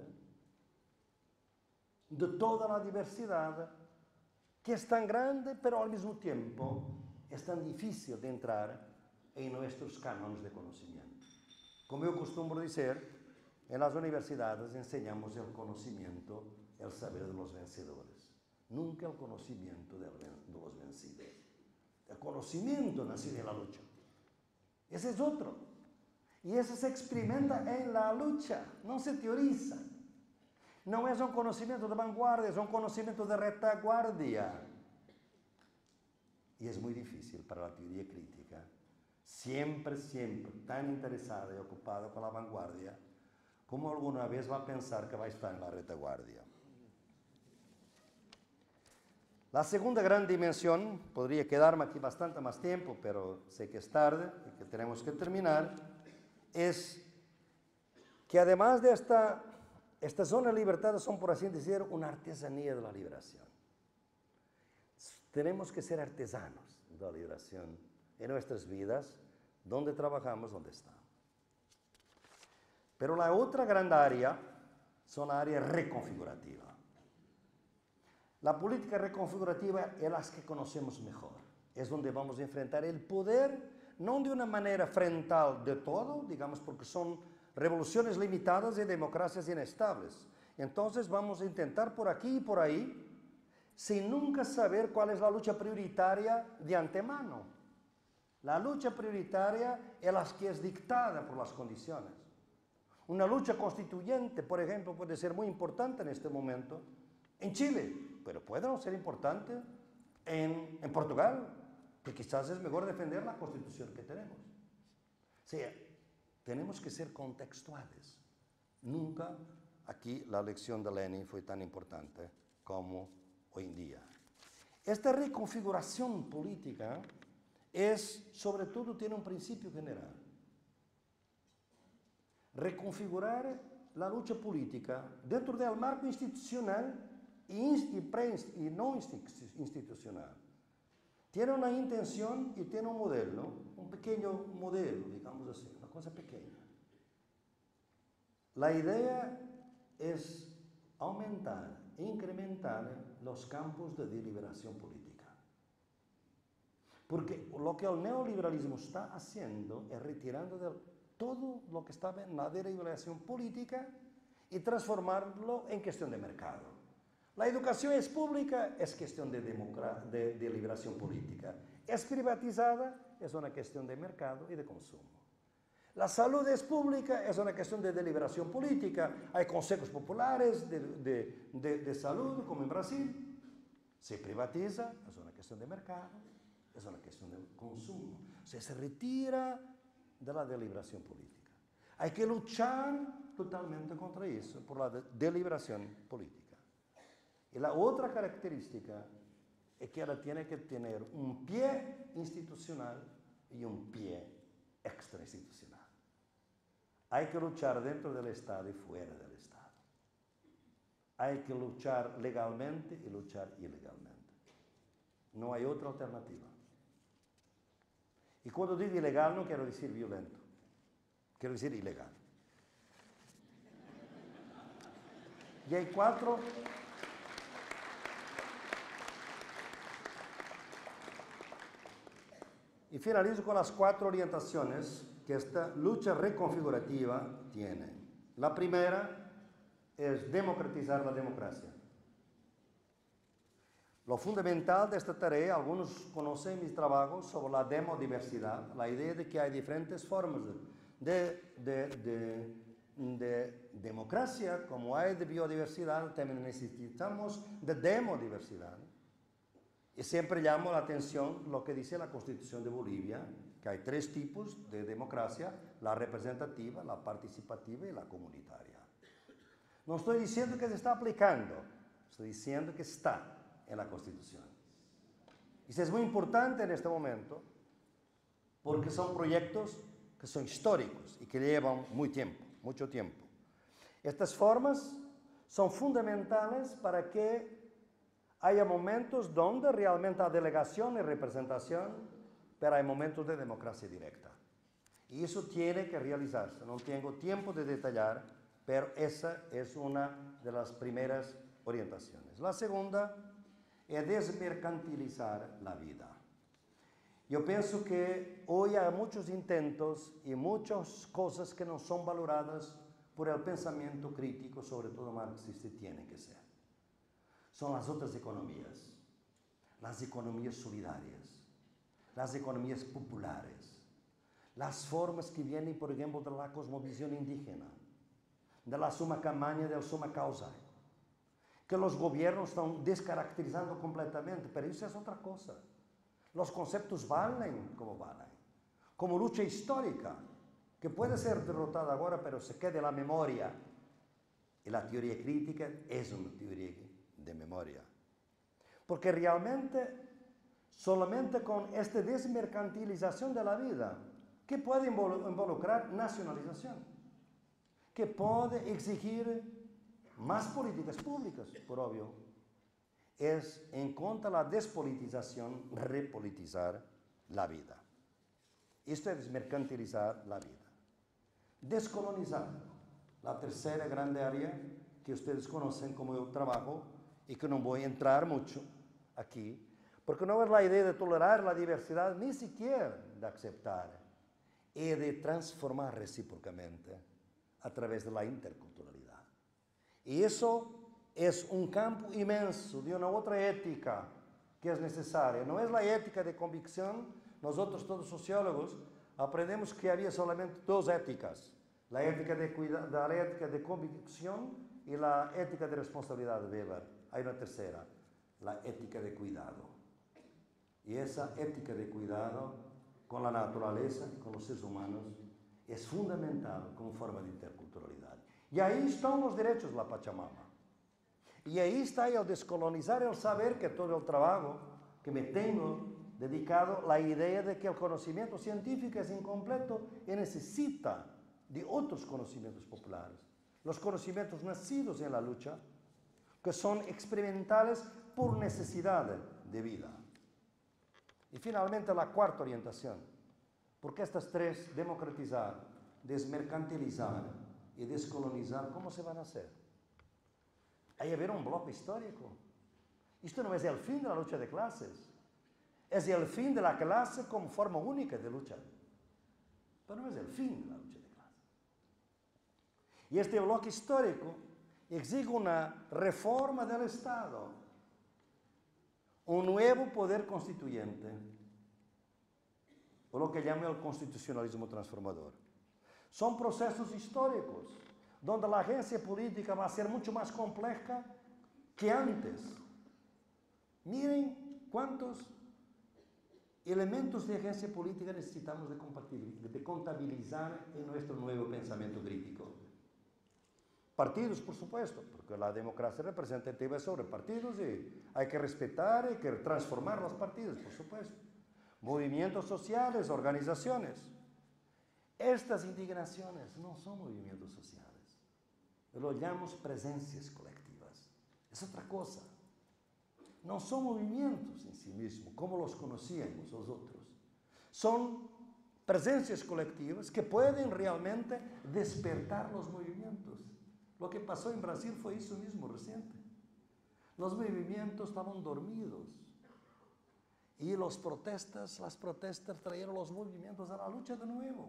de toda la diversidad que es tan grande, pero al mismo tiempo es tan difícil de entrar en nuestros cánones de conocimiento. Como yo acostumbro decir, en las universidades enseñamos el conocimiento, el saber de los vencedores, nunca el conocimiento de los vencidos. El conocimiento nacido en la lucha. Ese es otro. Y ese se experimenta en la lucha, no se teoriza. No es un conocimiento de vanguardia, es un conocimiento de retaguardia. Y es muy difícil para la teoría crítica, siempre, siempre tan interesada y ocupada con la vanguardia, como alguna vez va a pensar que va a estar en la retaguardia. La segunda gran dimensión, podría quedarme aquí bastante más tiempo, pero sé que es tarde y que tenemos que terminar, es que además de esta, estas zonas libertadas son, por así decir, una artesanía de la liberación. Tenemos que ser artesanos de la liberación en nuestras vidas, donde trabajamos, donde estamos. Pero la otra gran área son la área reconfigurativa. La política reconfigurativa es la que conocemos mejor. Es donde vamos a enfrentar el poder, no de una manera frontal de todo, digamos, porque son revoluciones limitadas y democracias inestables, Entonces vamos a intentar por aquí y por ahí, sin nunca saber cuál es la lucha prioritaria de antemano. La lucha prioritaria es la que es dictada por las condiciones. Una lucha constituyente, por ejemplo, puede ser muy importante en este momento en Chile, pero puede no ser importante en, en Portugal, que quizás es mejor defender la constitución que tenemos. O sea, tenemos que ser contextuales. Nunca aquí la lección de Lenin fue tan importante como hoy en día. Esta reconfiguración política es, sobre todo, tiene un principio general. Reconfigurar la lucha política dentro del marco institucional y, pre, y no institucional. Tiene una intención y tiene un modelo, un pequeño modelo, digamos así, una cosa pequeña. La idea es aumentar e incrementar los campos de deliberación política. Porque lo que el neoliberalismo está haciendo es retirando de todo lo que estaba en la deliberación política y transformarlo en cuestión de mercado. La educación es pública, es cuestión de, de deliberación política. Es privatizada, es una cuestión de mercado y de consumo. La salud es pública, es una cuestión de deliberación política. Hay consejos populares de, de, de, de salud, como en Brasil. Se privatiza, es una cuestión de mercado, es una cuestión de consumo. O sea, se retira de la deliberación política. Hay que luchar totalmente contra eso, por la de deliberación política. Y la otra característica es que ella tiene que tener un pie institucional y un pie extrainstitucional. Hay que luchar dentro del Estado y fuera del Estado. Hay que luchar legalmente y luchar ilegalmente. No hay otra alternativa. Y cuando digo ilegal no quiero decir violento, quiero decir ilegal. Y hay cuatro... Y finalizo con las cuatro orientaciones que esta lucha reconfigurativa tiene. La primera es democratizar la democracia. Lo fundamental de esta tarea, algunos conocen mis trabajos sobre la demodiversidad, la idea de que hay diferentes formas de, de, de, de democracia, como hay de biodiversidad, también necesitamos de demodiversidad. Y siempre llamo la atención lo que dice la Constitución de Bolivia, que hay tres tipos de democracia: la representativa, la participativa y la comunitaria. No estoy diciendo que se está aplicando, estoy diciendo que está en la Constitución. Y eso es muy importante en este momento, porque son proyectos que son históricos y que llevan muy tiempo, mucho tiempo. Estas formas son fundamentales para que haya momentos donde realmente hay delegación y representación, pero hay momentos de democracia directa. Y eso tiene que realizarse. No tengo tiempo de detallar, pero esa es una de las primeras orientaciones. La segunda es desmercantilizar la vida. Yo pienso que hoy hay muchos intentos y muchas cosas que no son valoradas por el pensamiento crítico, sobre todo marxista, y tienen que ser. Son las otras economías, las economías solidarias, las economías populares, las formas que vienen, por ejemplo, de la cosmovisión indígena, de la suma camaña, del suma causa, que los gobiernos están descaracterizando completamente, pero eso es otra cosa. Los conceptos valen como valen, como lucha histórica, que puede ser derrotada ahora, pero se queda en la memoria. Y la teoría crítica es una teoría de memoria. Porque realmente, solamente con esta desmercantilización de la vida, que puede involucrar nacionalización, que puede exigir más políticas públicas, por obvio, es en contra de la despolitización, repolitizar la vida. Esto es desmercantilizar la vida. Descolonizar, la tercera grande área que ustedes conocen como yo trabajo y que no voy a entrar mucho aquí, porque no es la idea de tolerar la diversidad, ni siquiera de aceptar, es de transformar recíprocamente a través de la interculturalidad. Y eso es un campo inmenso de una otra ética que es necesaria. No es la ética de convicción. Nosotros, todos sociólogos, aprendemos que había solamente dos éticas. La ética de, cuida la ética de convicción y la ética de responsabilidad de Weber. Hay una tercera, la ética de cuidado. Y esa ética de cuidado con la naturaleza, con los seres humanos, es fundamental como forma de interculturalidad. Y ahí están los derechos de la Pachamama. Y ahí está el descolonizar el saber, que todo el trabajo que me tengo dedicado, la idea de que el conocimiento científico es incompleto y necesita de otros conocimientos populares. Los conocimientos nacidos en la lucha, que son experimentales por necesidad de vida. Y finalmente la cuarta orientación, porque estas tres, democratizar, desmercantilizar y descolonizar, ¿cómo se van a hacer? Hay que haber un bloque histórico. Esto no es el fin de la lucha de clases, es el fin de la clase como forma única de lucha, pero no es el fin de la lucha de clases. Y este bloque histórico exige una reforma del Estado, un nuevo poder constituyente, o lo que llamo el constitucionalismo transformador. Son procesos históricos, donde la agencia política va a ser mucho más compleja que antes. Miren cuántos elementos de agencia política necesitamos de, de contabilizar en nuestro nuevo pensamiento crítico. Partidos, por supuesto, porque la democracia representativa es sobre partidos y hay que respetar, hay que transformar los partidos, por supuesto. Movimientos sociales, organizaciones. Estas indignaciones no son movimientos sociales. Lo llamamos presencias colectivas. Es otra cosa. No son movimientos en sí mismos, como los conocíamos los otros. Son presencias colectivas que pueden realmente despertar los movimientos. Lo que pasó en Brasil fue eso mismo reciente. Los movimientos estaban dormidos. Y los protestas, las protestas trajeron los movimientos a la lucha de nuevo.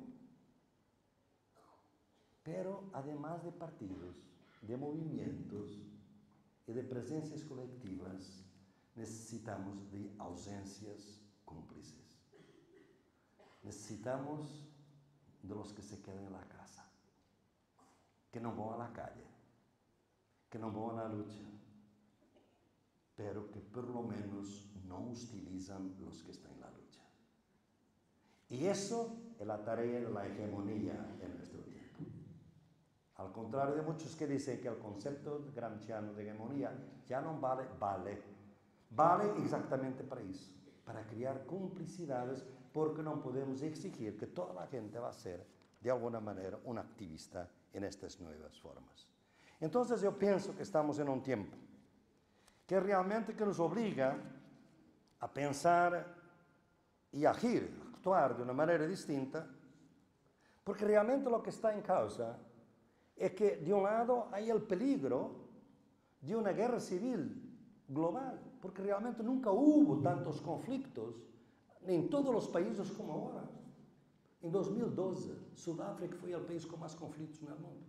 Pero además de partidos, de movimientos y de presencias colectivas, necesitamos de ausencias cómplices. Necesitamos de los que se quedan en la casa, que no van a la calle, que no van a la lucha, pero que por lo menos no hostilizan los que están en la lucha. Y eso es la tarea de la hegemonía en nuestro tiempo. Al contrario de muchos que dicen que el concepto gramsciano de hegemonía ya no vale, vale. Vale exactamente para eso, para crear complicidades, porque no podemos exigir que toda la gente va a ser, de alguna manera, un activista en estas nuevas formas. Entonces yo pienso que estamos en un tiempo que realmente que nos obliga a pensar y agir, actuar de una manera distinta, porque realmente lo que está en causa es que de un lado hay el peligro de una guerra civil global, porque realmente nunca hubo tantos conflictos en todos los países como ahora. En dos mil doce, Sudáfrica fue el país con más conflictos en el mundo.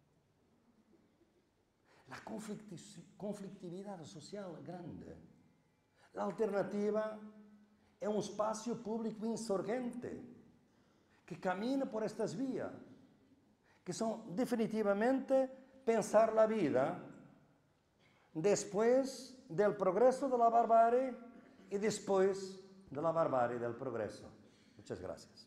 La conflictividad social grande. La alternativa es un espacio público insurgente que camina por estas vías, que son definitivamente pensar la vida después del progreso de la barbarie y después de la barbarie del progreso. Muchas gracias.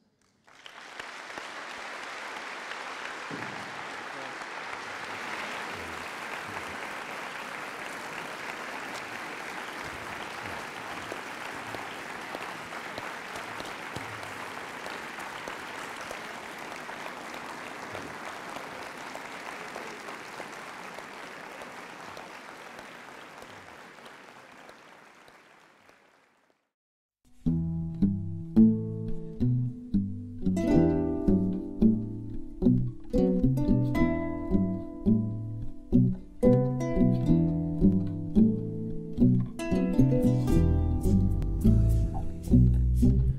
Thank you.